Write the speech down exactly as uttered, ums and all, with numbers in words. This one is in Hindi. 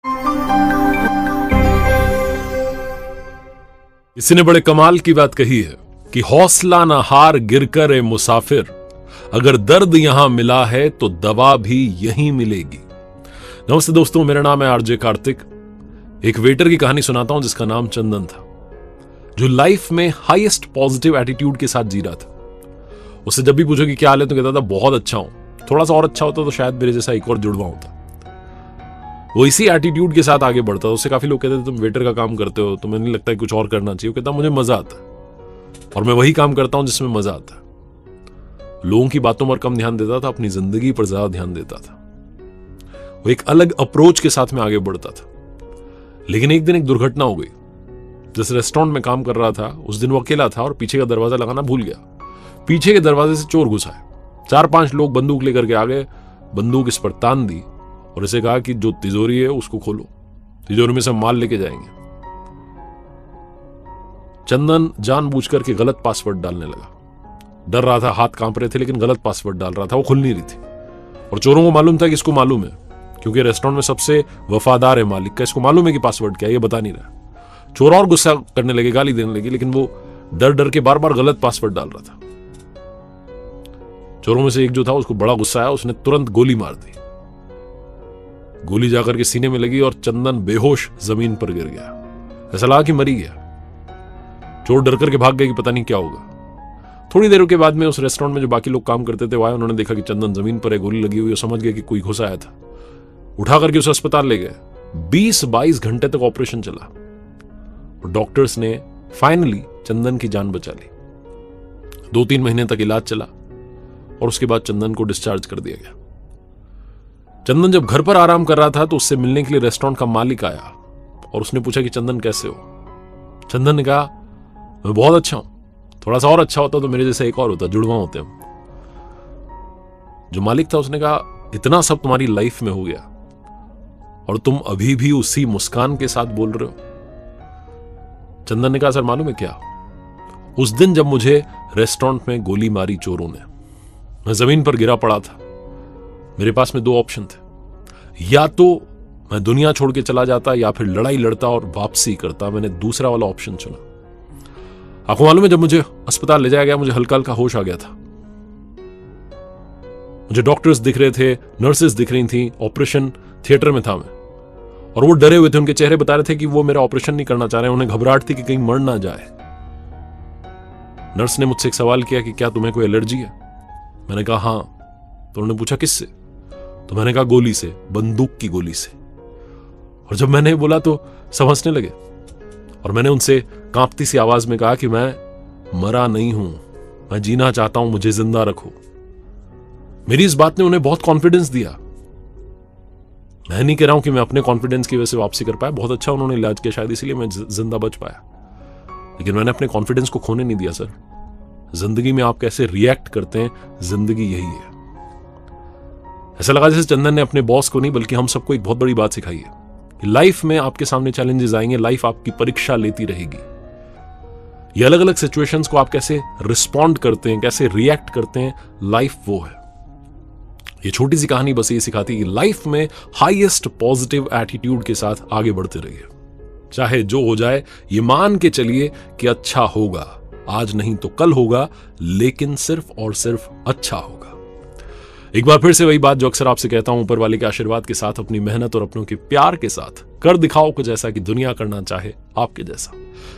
किसी ने बड़े कमाल की बात कही है कि हौसला न हार गिरकर ए मुसाफिर, अगर दर्द यहां मिला है तो दवा भी यहीं मिलेगी। नमस्ते दोस्तों, मेरा नाम है आरजे कार्तिक। एक वेटर की कहानी सुनाता हूं जिसका नाम चंदन था, जो लाइफ में हाईएस्ट पॉजिटिव एटीट्यूड के साथ जी रहा था। उससे जब भी पूछो कि क्या हाल है तो कहता था बहुत अच्छा हूं, थोड़ा सा और अच्छा होता तो शायद मेरे जैसा एक और जुड़वा होता। वो इसी एटीट्यूड के साथ आगे बढ़ता। उससे काफी लोग कहते थे तुम वेटर का काम करते हो, तुम्हें नहीं लगता है कुछ और करना चाहिए? वो कहता मुझे मजा आता है और मैं वही काम करता हूं जिसमें मजा आता है। लोगों की बातों पर कम ध्यान देता था, अपनी जिंदगी पर ज्यादा ध्यान देता था। वो एक अलग अप्रोच के साथ में आगे बढ़ता था। लेकिन एक दिन एक दुर्घटना हो गई। जिस रेस्टोरेंट में काम कर रहा था उस दिन वो अकेला था और पीछे का दरवाजा लगाना भूल गया। पीछे के दरवाजे से चोर घुसा है। चार पांच लोग बंदूक लेकर के आ गए, बंदूक इस पर तान दी और इसे कहा कि जो तिजोरी है उसको खोलो, तिजोरी में से माल लेके जाएंगे। चंदन जानबूझकर के गलत पासवर्ड डालने लगा। डर रहा था, हाथ कांप रहे थे, लेकिन गलत पासवर्ड डाल रहा था, वो खुल नहीं रही थी। और चोरों को मालूम था कि इसको मालूम है, क्योंकि रेस्टोरेंट में सबसे वफादार है मालिक का, इसको मालूम है कि पासवर्ड क्या है, ये बता नहीं रहा। चोर और गुस्सा करने लगे, गाली देने लगे, लेकिन वो डर डर के बार बार गलत पासवर्ड डाल रहा था। चोरों में से एक जो था उसको बड़ा गुस्सा आया, उसने तुरंत गोली मार दी। गोली जाकर के सीने में लगी और चंदन बेहोश जमीन पर गिर गया। ऐसा लगा कि मरी गया। चोर डर करके भाग गए कि पता नहीं क्या होगा। थोड़ी देर के बाद में उस रेस्टोरेंट में जो बाकी लोग काम करते थे वो आए, उन्होंने देखा कि चंदन जमीन पर है, गोली लगी हुई है। समझ गए कि कोई घुस आया था। उठा करके उसे अस्पताल ले गए। बीस बाईस घंटे तक ऑपरेशन चला और डॉक्टर्स ने फाइनली चंदन की जान बचा ली। दो तीन महीने तक इलाज चला और उसके बाद चंदन को डिस्चार्ज कर दिया गया। चंदन जब घर पर आराम कर रहा था तो उससे मिलने के लिए रेस्टोरेंट का मालिक आया और उसने पूछा कि चंदन कैसे हो? चंदन ने कहा मैं बहुत अच्छा हूं, थोड़ा सा और अच्छा होता तो मेरे जैसा एक और होता, जुड़वा होते हम। जो मालिक था उसने कहा इतना सब तुम्हारी लाइफ में हो गया और तुम अभी भी उसी मुस्कान के साथ बोल रहे हो? चंदन ने कहा सर मालूम है क्या, उस दिन जब मुझे रेस्टोरेंट में गोली मारी चोरों ने, मैं जमीन पर गिरा पड़ा था। मेरे पास में दो ऑप्शन थे, या तो मैं दुनिया छोड़ के चला जाता या फिर लड़ाई लड़ता और वापसी करता। मैंने दूसरा वाला ऑप्शन चुना। आपको मालूम है जब मुझे अस्पताल ले जाया गया मुझे हल्का हल्का होश आ गया था। मुझे डॉक्टर्स दिख रहे थे, नर्सेस दिख रही थी, ऑपरेशन थिएटर में था मैं, और वो डरे हुए थे। उनके चेहरे बता रहे थे कि वो मेरा ऑपरेशन नहीं करना चाह रहे, उन्हें घबराहट थी कि कहीं मर ना जाए। नर्स ने मुझसे एक सवाल किया कि क्या तुम्हें कोई एलर्जी है? मैंने कहा हाँ। तो उन्होंने पूछा किससे? तो मैंने कहा गोली से, बंदूक की गोली से। और जब मैंने बोला तो सब हंसने लगे और मैंने उनसे कांपती सी आवाज में कहा कि मैं मरा नहीं हूं, मैं जीना चाहता हूं, मुझे जिंदा रखो। मेरी इस बात ने उन्हें बहुत कॉन्फिडेंस दिया। मैं नहीं कह रहा हूं कि मैं अपने कॉन्फिडेंस की वजह से वापसी कर पाया, बहुत अच्छा उन्होंने इलाज किया, शायद इसीलिए मैं जिंदा बच पाया। लेकिन मैंने अपने कॉन्फिडेंस को खोने नहीं दिया। सर, जिंदगी में आप कैसे रिएक्ट करते हैं, जिंदगी यही है। ऐसा लगा जैसे चंदन ने अपने बॉस को नहीं बल्कि हम सबको एक बहुत बड़ी बात सिखाई है कि लाइफ में आपके सामने चैलेंजेस आएंगे, लाइफ आपकी परीक्षा लेती रहेगी। ये अलग अलग सिचुएशंस को आप कैसे रिस्पॉन्ड करते हैं, कैसे रिएक्ट करते हैं, लाइफ वो है। ये छोटी सी कहानी बस ये सिखाती है कि लाइफ में हाईएस्ट पॉजिटिव एटीट्यूड के साथ आगे बढ़ते रहिए। चाहे जो हो जाए ये मान के चलिए कि अच्छा होगा, आज नहीं तो कल होगा, लेकिन सिर्फ और सिर्फ अच्छा होगा। एक बार फिर से वही बात जो अक्सर आपसे कहता हूं, ऊपर वाले के आशीर्वाद के साथ, अपनी मेहनत और अपनों के प्यार के साथ कर दिखाओ कुछ ऐसा कि दुनिया करना चाहे आपके जैसा।